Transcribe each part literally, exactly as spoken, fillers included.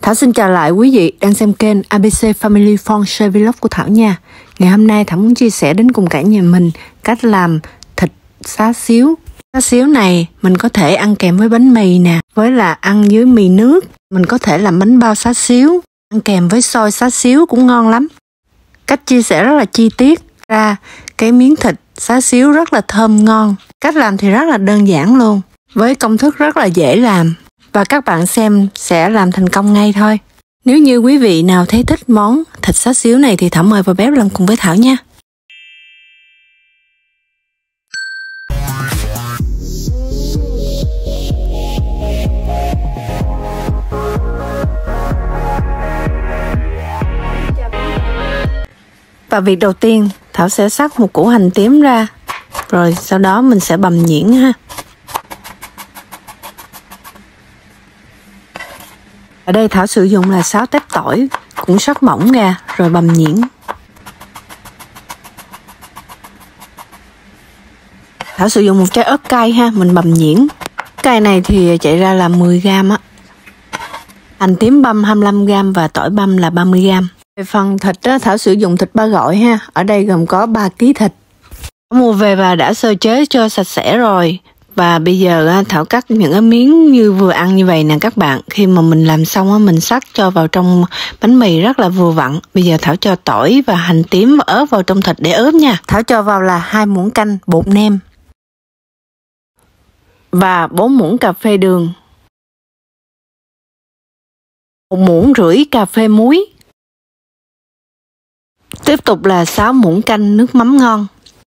Thảo xin chào lại quý vị đang xem kênh a bê xê Family Fun Share Vlog của Thảo nha. Ngày hôm nay Thảo muốn chia sẻ đến cùng cả nhà mình cách làm thịt xá xíu. Xá xíu này mình có thể ăn kèm với bánh mì nè, với là ăn với mì nước. Mình có thể làm bánh bao xá xíu, ăn kèm với xôi xá xíu cũng ngon lắm. Cách chia sẻ rất là chi tiết, ra cái miếng thịt xá xíu rất là thơm ngon. Cách làm thì rất là đơn giản luôn, với công thức rất là dễ làm. Và các bạn xem sẽ làm thành công ngay thôi. Nếu như quý vị nào thấy thích món thịt xá xíu này thì Thảo mời vào bếp làm cùng với Thảo nha. Và việc đầu tiên Thảo sẽ xắt một củ hành tím ra, rồi sau đó mình sẽ bằm nhuyễn ha. Ở đây Thảo sử dụng là sáu tép tỏi, cũng xắt mỏng ra rồi bằm nhuyễn. Thảo sử dụng một trái ớt cay ha, mình bằm nhuyễn. Cay này thì chạy ra là mười gam á. Hành tím băm hai mươi lăm gam và tỏi băm là ba mươi gam. Về phần thịt đó, Thảo sử dụng thịt ba gỏi ha. Ở đây gồm có ba ki lô gam thịt. Thảo mua về và đã sơ chế cho sạch sẽ rồi. Và bây giờ Thảo cắt những cái miếng như vừa ăn như vậy nè các bạn. Khi mà mình làm xong mình xắt cho vào trong bánh mì rất là vừa vặn. Bây giờ Thảo cho tỏi và hành tím và ớt vào trong thịt để ướp nha. Thảo cho vào là hai muỗng canh bột nêm và bốn muỗng cà phê đường, một muỗng rưỡi cà phê muối. Tiếp tục là sáu muỗng canh nước mắm ngon.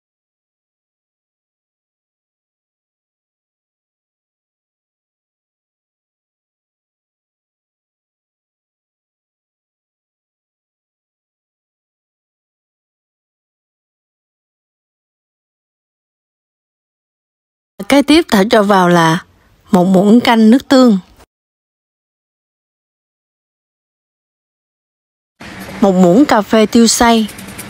Cái tiếp Thảo cho vào là một muỗng canh nước tương, một muỗng cà phê tiêu xay,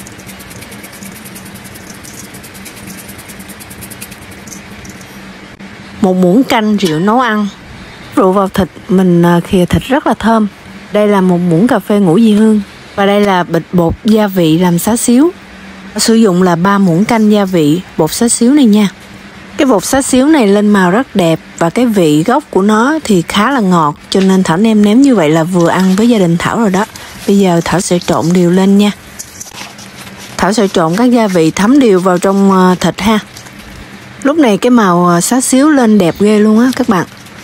một muỗng canh rượu nấu ăn. Rượu vào thịt mình khìa thịt rất là thơm. Đây là một muỗng cà phê ngũ vị hương và đây là bịch bột gia vị làm xá xíu. Sử dụng là ba muỗng canh gia vị bột xá xíu này nha. Cái bột xá xíu này lên màu rất đẹp và cái vị gốc của nó thì khá là ngọt, cho nên Thảo nêm nếm như vậy là vừa ăn với gia đình Thảo rồi đó. Bây giờ Thảo sẽ trộn đều lên nha. Thảo sẽ trộn các gia vị thấm đều vào trong thịt ha. Lúc này cái màu xá xíu lên đẹp ghê luôn á các bạn.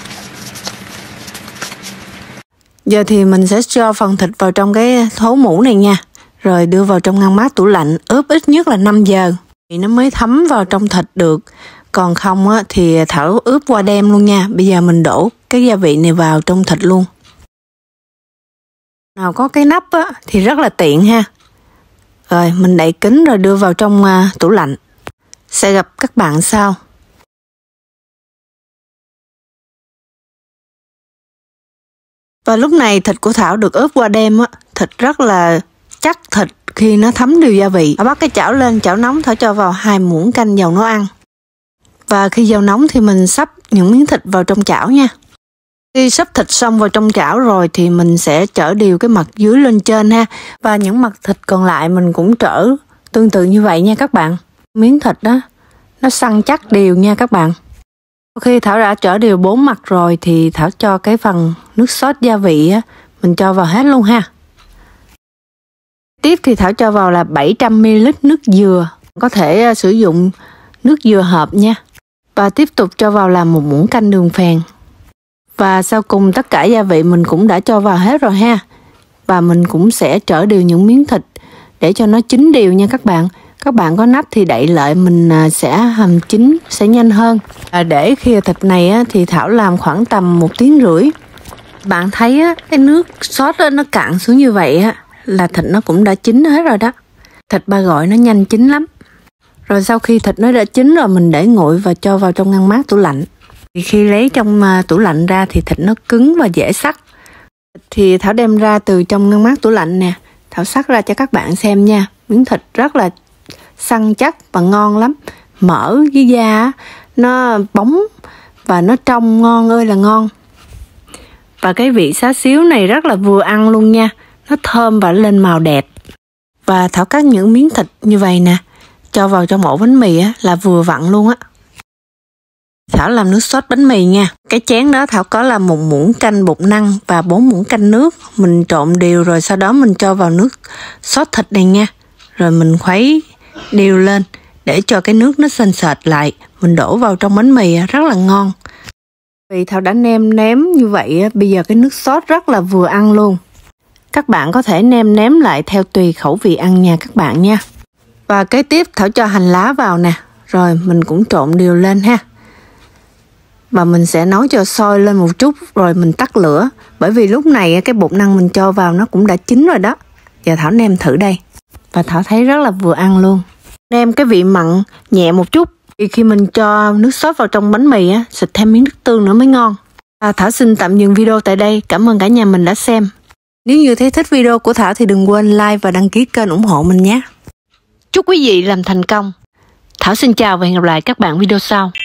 Giờ thì mình sẽ cho phần thịt vào trong cái thố mũ này nha. Rồi đưa vào trong ngăn mát tủ lạnh ướp ít nhất là năm giờ thì nó mới thấm vào trong thịt được. Còn không á, thì Thảo ướp qua đêm luôn nha. Bây giờ mình đổ cái gia vị này vào trong thịt luôn. Nào có cái nắp á, thì rất là tiện ha. Rồi mình đậy kín rồi đưa vào trong uh, tủ lạnh. Sẽ gặp các bạn sau. Và lúc này thịt của Thảo được ướp qua đêm á, thịt rất là chắc thịt khi nó thấm đều gia vị. Thảo bắt cái chảo lên, chảo nóng Thảo cho vào hai muỗng canh dầu nấu ăn. Và khi dầu nóng thì mình xấp những miếng thịt vào trong chảo nha. Khi xấp thịt xong vào trong chảo rồi thì mình sẽ trở đều cái mặt dưới lên trên ha. Và những mặt thịt còn lại mình cũng trở tương tự như vậy nha các bạn. Miếng thịt đó nó săn chắc đều nha các bạn. Khi Thảo đã trở đều bốn mặt rồi thì Thảo cho cái phần nước sốt gia vị á, mình cho vào hết luôn ha. Tiếp thì Thảo cho vào là bảy trăm mi li lít nước dừa. Có thể uh, sử dụng nước dừa hộp nha. Và tiếp tục cho vào là một muỗng canh đường phèn. Và sau cùng tất cả gia vị mình cũng đã cho vào hết rồi ha. Và mình cũng sẽ trở đều những miếng thịt để cho nó chín đều nha các bạn. Các bạn có nắp thì đậy lại mình sẽ hầm chín sẽ nhanh hơn. À, để khi thịt này á, thì Thảo làm khoảng tầm một tiếng rưỡi. Bạn thấy á, cái nước sốt đó, nó cạn xuống như vậy á, là thịt nó cũng đã chín hết rồi đó. Thịt ba gỏi nó nhanh chín lắm. Rồi sau khi thịt nó đã chín rồi mình để nguội và cho vào trong ngăn mát tủ lạnh. Thì khi lấy trong tủ lạnh ra thì thịt nó cứng và dễ xắt. Thì Thảo đem ra từ trong ngăn mát tủ lạnh nè. Thảo xắt ra cho các bạn xem nha. Miếng thịt rất là săn chắc và ngon lắm. Mỡ với da nó bóng và nó trong ngon ơi là ngon. Và cái vị xá xíu này rất là vừa ăn luôn nha. Nó thơm và lên màu đẹp. Và Thảo cắt những miếng thịt như vậy nè, cho vào trong ổ bánh mì á, là vừa vặn luôn á. Thảo làm nước sốt bánh mì nha. Cái chén đó Thảo có là một muỗng canh bột năng và bốn muỗng canh nước. Mình trộn đều rồi sau đó mình cho vào nước sốt thịt này nha. Rồi mình khuấy đều lên để cho cái nước nó sền sệt lại. Mình đổ vào trong bánh mì rất là ngon. Vì Thảo đã nêm nếm như vậy, bây giờ cái nước sốt rất là vừa ăn luôn. Các bạn có thể nêm nếm lại theo tùy khẩu vị ăn nha các bạn nha. Và kế tiếp Thảo cho hành lá vào nè. Rồi mình cũng trộn đều lên ha. Và mình sẽ nấu cho sôi lên một chút rồi mình tắt lửa. Bởi vì lúc này cái bột năng mình cho vào nó cũng đã chín rồi đó. Giờ Thảo nêm thử đây. Và Thảo thấy rất là vừa ăn luôn. Nêm cái vị mặn nhẹ một chút. Vì khi mình cho nước sốt vào trong bánh mì á, xịt thêm miếng nước tương nữa mới ngon. À, Thảo xin tạm dừng video tại đây. Cảm ơn cả nhà mình đã xem. Nếu như thấy thích video của Thảo thì đừng quên like và đăng ký kênh ủng hộ mình nhé. Chúc quý vị làm thành công. Thảo xin chào và hẹn gặp lại các bạn video sau.